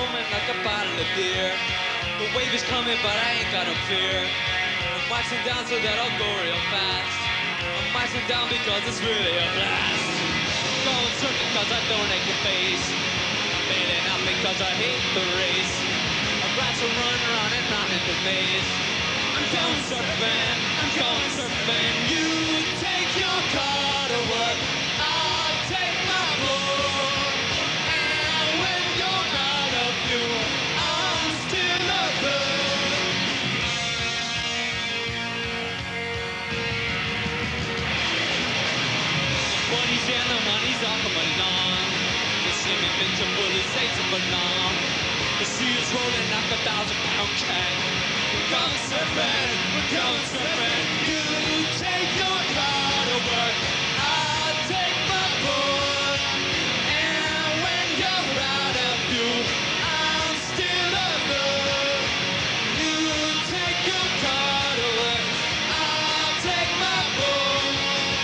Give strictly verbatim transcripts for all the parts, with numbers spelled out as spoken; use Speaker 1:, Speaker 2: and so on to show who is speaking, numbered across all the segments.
Speaker 1: foaming like a bottle of beer. The wave is coming, but I ain't got no fear. I'm marching down so that I'll go real fast. I'm marching down because it's really a blast. I'm going surfing cause I don't like the face. I'm bailing out because I hate the race. I'd rather to run round and round in the maze. I'm going surfing, I'm going surfing. You take your car to work, I'll take my boat. And when you're out of fuel, I'm still a bird. Money's in, the money's all coming on. The swimming bitch full of States and belong. The sea is rolling like a thousand pound keg. We're going surfing, we're going surfing. You take your car to work, I'll take my boat. And when you're out of fuel, I'm still a bird. You take your car to work, I'll take my boat.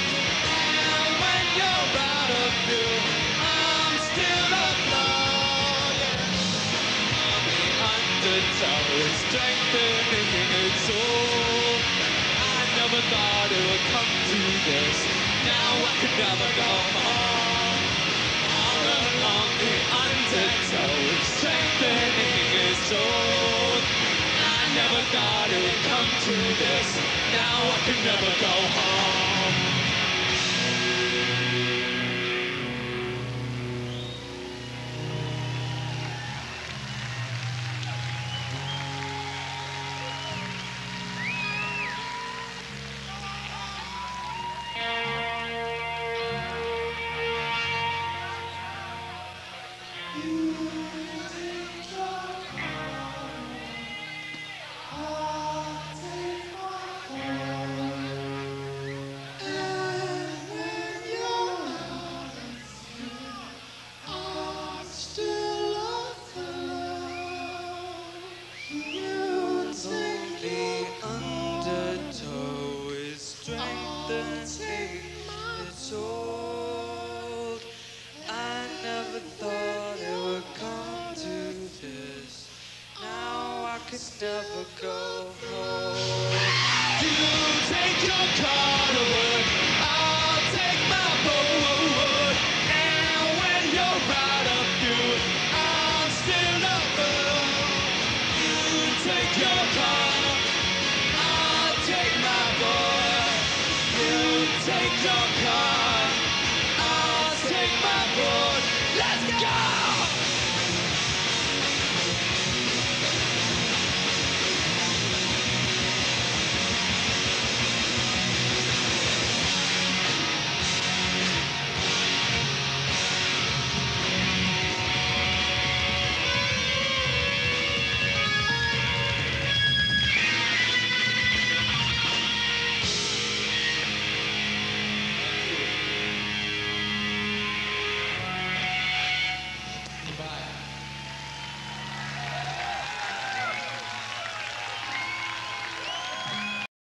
Speaker 1: And when you're out of fuel, I'm still a bird. On the undertow is strengthening its soul. I never thought it would come to this. Now I could never go home. All along the undertow is strengthening its soul. I never thought it would come to this. Now I could never go home. Never go